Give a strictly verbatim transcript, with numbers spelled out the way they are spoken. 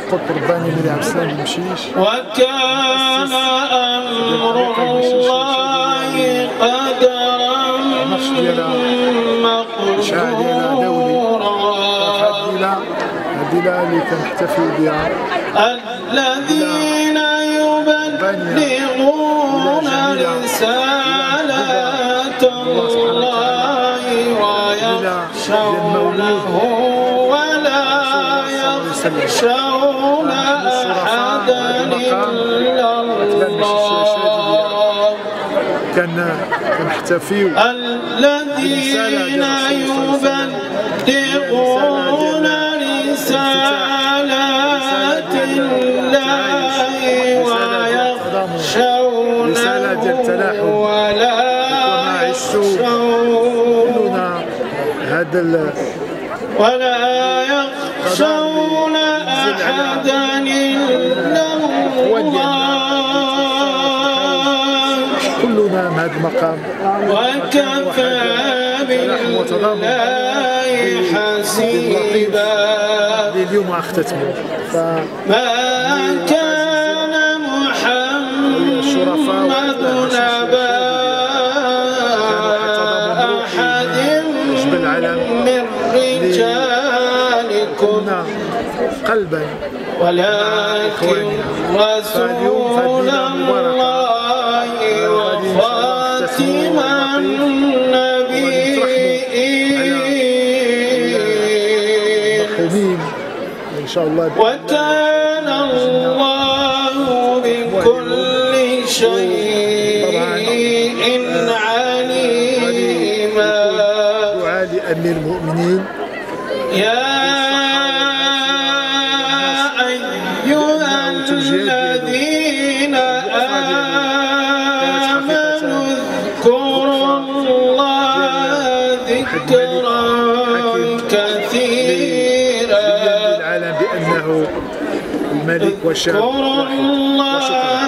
قلت رباني مولي عبد السلام المشيش. وكان أمر الله قدرا مقدورا. هذه اللي كنحتفل بها الذين يبلغون رسالات الله ويخشونه ولا يخشون أحدا إلا الله. كنحتفيو الذين يبلغون رسالات الله ويخشونه ولا يخشون هذا ولا يخشون أحدا إلا الله. كلنا من هذا المقام وكفى بالله حسيبا. اليوم اختتموا ما كان محمد أبا أحد من رجالكم قلبا ولكن رسول الله وخاتم النبيين. إن شاء الله. وكان الله بكل شيء عليما. دعاء لأمير المؤمنين. يا أيها الذين آمنوا اذكروا الله ذكرا كثيرا. بأنه الملك والشعب اذكروا الله